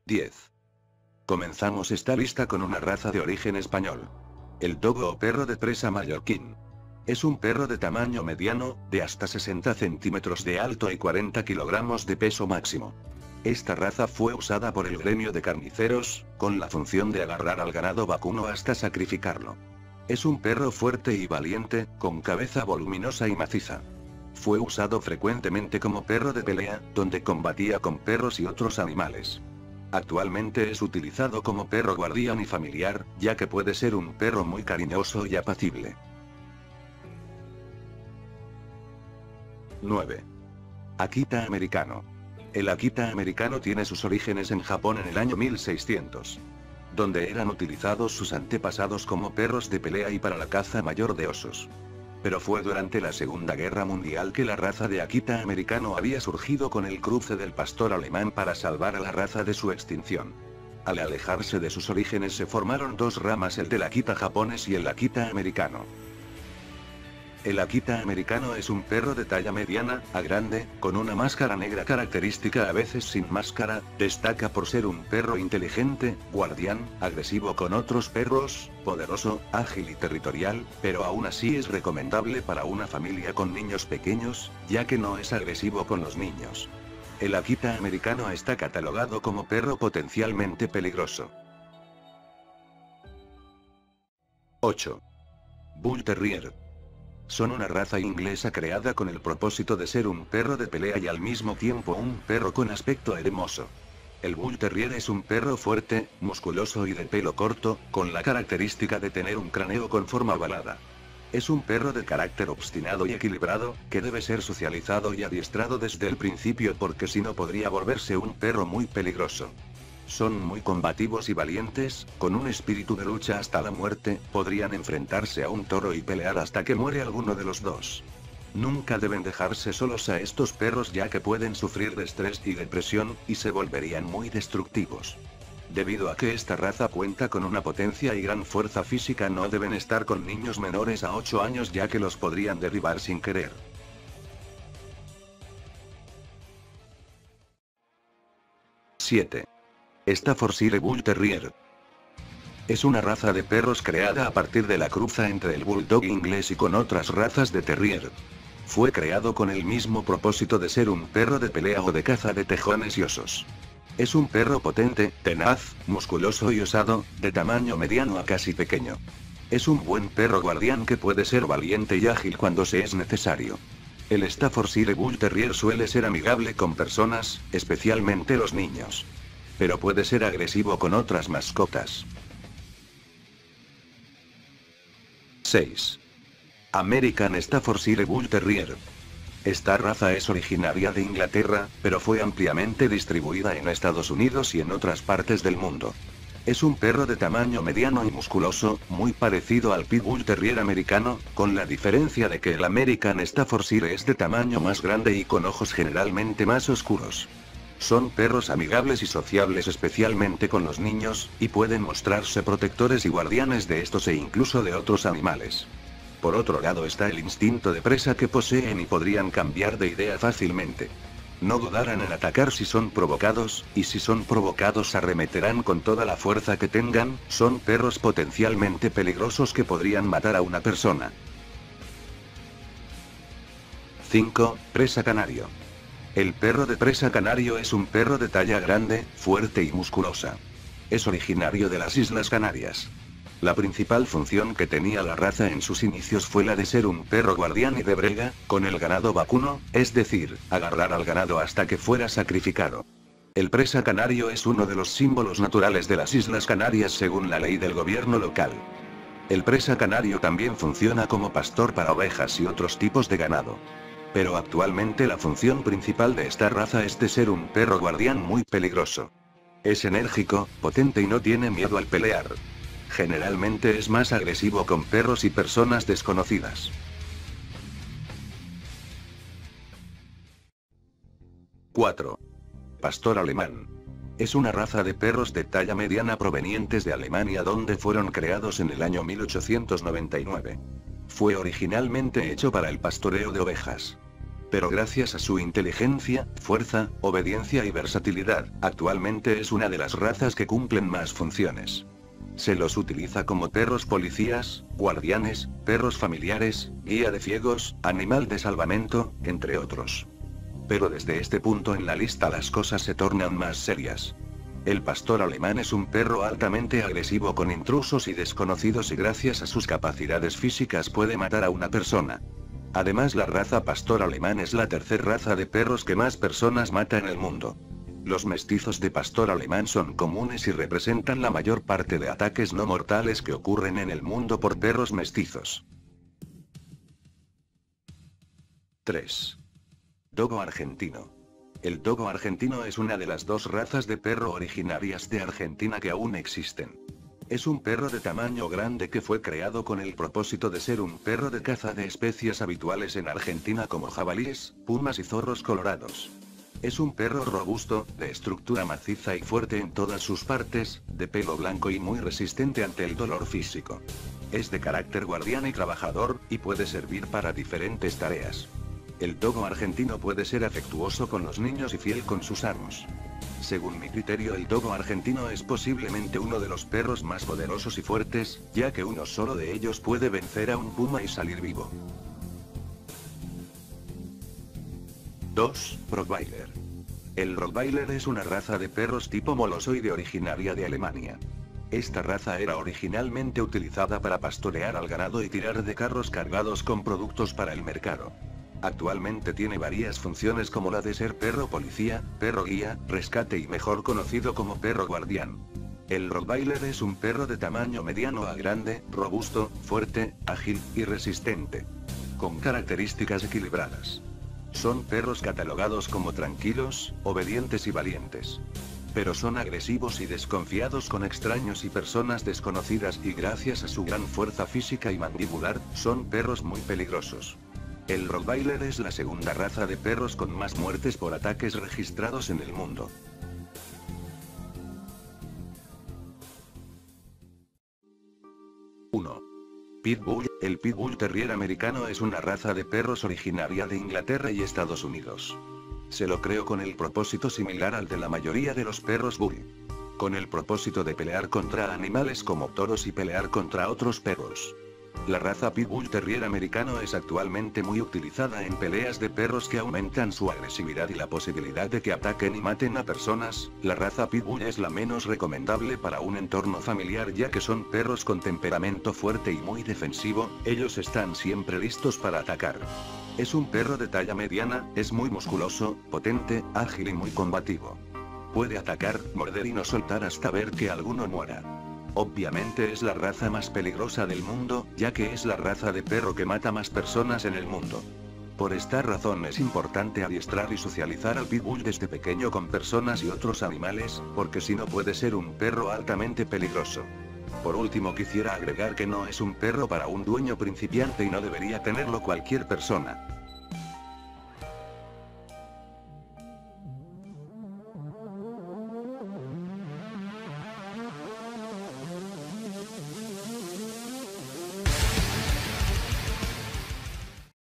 10. Comenzamos esta lista con una raza de origen español. El dogo o perro de presa mallorquín. Es un perro de tamaño mediano, de hasta 60 centímetros de alto y 40 kilogramos de peso máximo. Esta raza fue usada por el gremio de carniceros, con la función de agarrar al ganado vacuno hasta sacrificarlo. Es un perro fuerte y valiente, con cabeza voluminosa y maciza. Fue usado frecuentemente como perro de pelea, donde combatía con perros y otros animales. Actualmente es utilizado como perro guardián y familiar, ya que puede ser un perro muy cariñoso y apacible. 9. Akita americano. El Akita americano tiene sus orígenes en Japón en el año 1600, donde eran utilizados sus antepasados como perros de pelea y para la caza mayor de osos. Pero fue durante la Segunda Guerra Mundial que la raza de Akita americano había surgido con el cruce del pastor alemán para salvar a la raza de su extinción. Al alejarse de sus orígenes se formaron dos ramas, el del Akita japonés y el Akita americano. El Akita americano es un perro de talla mediana a grande, con una máscara negra característica, a veces sin máscara. Destaca por ser un perro inteligente, guardián, agresivo con otros perros, poderoso, ágil y territorial, pero aún así es recomendable para una familia con niños pequeños, ya que no es agresivo con los niños. El Akita americano está catalogado como perro potencialmente peligroso. 8. Bull Terrier. Son una raza inglesa creada con el propósito de ser un perro de pelea y al mismo tiempo un perro con aspecto hermoso. El Bull Terrier es un perro fuerte, musculoso y de pelo corto, con la característica de tener un cráneo con forma ovalada. Es un perro de carácter obstinado y equilibrado, que debe ser socializado y adiestrado desde el principio, porque si no podría volverse un perro muy peligroso. Son muy combativos y valientes, con un espíritu de lucha hasta la muerte. Podrían enfrentarse a un toro y pelear hasta que muere alguno de los dos. Nunca deben dejarse solos a estos perros, ya que pueden sufrir de estrés y depresión, y se volverían muy destructivos. Debido a que esta raza cuenta con una potencia y gran fuerza física, no deben estar con niños menores a 8 años, ya que los podrían derribar sin querer. 7. Staffordshire Bull Terrier. Es una raza de perros creada a partir de la cruza entre el bulldog inglés y con otras razas de terrier. Fue creado con el mismo propósito de ser un perro de pelea o de caza de tejones y osos. Es un perro potente, tenaz, musculoso y osado, de tamaño mediano a casi pequeño. Es un buen perro guardián que puede ser valiente y ágil cuando se es necesario. El Staffordshire Bull Terrier suele ser amigable con personas, especialmente los niños. Pero puede ser agresivo con otras mascotas. 6. American Staffordshire Bull Terrier. Esta raza es originaria de Inglaterra, pero fue ampliamente distribuida en Estados Unidos y en otras partes del mundo. Es un perro de tamaño mediano y musculoso, muy parecido al Pitbull Terrier americano, con la diferencia de que el American Staffordshire es de tamaño más grande y con ojos generalmente más oscuros. Son perros amigables y sociables, especialmente con los niños, y pueden mostrarse protectores y guardianes de estos e incluso de otros animales. Por otro lado está el instinto de presa que poseen y podrían cambiar de idea fácilmente. No dudarán en atacar si son provocados, y si son provocados arremeterán con toda la fuerza que tengan. Son perros potencialmente peligrosos que podrían matar a una persona. 5. Presa canario. El perro de presa canario es un perro de talla grande, fuerte y musculosa. Es originario de las Islas Canarias. La principal función que tenía la raza en sus inicios fue la de ser un perro guardián y de brega, con el ganado vacuno, es decir, agarrar al ganado hasta que fuera sacrificado. El presa canario es uno de los símbolos naturales de las Islas Canarias según la ley del gobierno local. El presa canario también funciona como pastor para ovejas y otros tipos de ganado. Pero actualmente la función principal de esta raza es de ser un perro guardián muy peligroso. Es enérgico, potente y no tiene miedo al pelear. Generalmente es más agresivo con perros y personas desconocidas. 4. Pastor alemán. Es una raza de perros de talla mediana provenientes de Alemania, donde fueron creados en el año 1899. Fue originalmente hecho para el pastoreo de ovejas. Pero gracias a su inteligencia, fuerza, obediencia y versatilidad, actualmente es una de las razas que cumplen más funciones. Se los utiliza como perros policías, guardianes, perros familiares, guía de ciegos, animal de salvamento, entre otros. Pero desde este punto en la lista las cosas se tornan más serias. El pastor alemán es un perro altamente agresivo con intrusos y desconocidos y gracias a sus capacidades físicas puede matar a una persona. Además, la raza pastor alemán es la tercera raza de perros que más personas mata en el mundo. Los mestizos de pastor alemán son comunes y representan la mayor parte de ataques no mortales que ocurren en el mundo por perros mestizos. 3. Dogo argentino. El dogo argentino es una de las dos razas de perro originarias de Argentina que aún existen. Es un perro de tamaño grande que fue creado con el propósito de ser un perro de caza de especies habituales en Argentina como jabalíes, pumas y zorros colorados. Es un perro robusto, de estructura maciza y fuerte en todas sus partes, de pelo blanco y muy resistente ante el dolor físico. Es de carácter guardián y trabajador, y puede servir para diferentes tareas. El dogo argentino puede ser afectuoso con los niños y fiel con sus amos. Según mi criterio, el dogo argentino es posiblemente uno de los perros más poderosos y fuertes, ya que uno solo de ellos puede vencer a un puma y salir vivo. 2. Rottweiler. El Rottweiler es una raza de perros tipo molosoide originaria de Alemania. Esta raza era originalmente utilizada para pastorear al ganado y tirar de carros cargados con productos para el mercado. Actualmente tiene varias funciones como la de ser perro policía, perro guía, rescate y mejor conocido como perro guardián. El Rottweiler es un perro de tamaño mediano a grande, robusto, fuerte, ágil y resistente. Con características equilibradas. Son perros catalogados como tranquilos, obedientes y valientes. Pero son agresivos y desconfiados con extraños y personas desconocidas y gracias a su gran fuerza física y mandibular, son perros muy peligrosos. El Rottweiler es la segunda raza de perros con más muertes por ataques registrados en el mundo. 1. Pitbull. El Pitbull Terrier americano es una raza de perros originaria de Inglaterra y Estados Unidos. Se lo creó con el propósito similar al de la mayoría de los perros Bull. Con el propósito de pelear contra animales como toros y pelear contra otros perros. La raza Pitbull Terrier americano es actualmente muy utilizada en peleas de perros que aumentan su agresividad y la posibilidad de que ataquen y maten a personas. La raza Pitbull es la menos recomendable para un entorno familiar ya que son perros con temperamento fuerte y muy defensivo, ellos están siempre listos para atacar. Es un perro de talla mediana, es muy musculoso, potente, ágil y muy combativo. Puede atacar, morder y no soltar hasta ver que alguno muera. Obviamente es la raza más peligrosa del mundo, ya que es la raza de perro que mata más personas en el mundo. Por esta razón es importante adiestrar y socializar al pitbull desde pequeño con personas y otros animales, porque si no puede ser un perro altamente peligroso. Por último quisiera agregar que no es un perro para un dueño principiante y no debería tenerlo cualquier persona.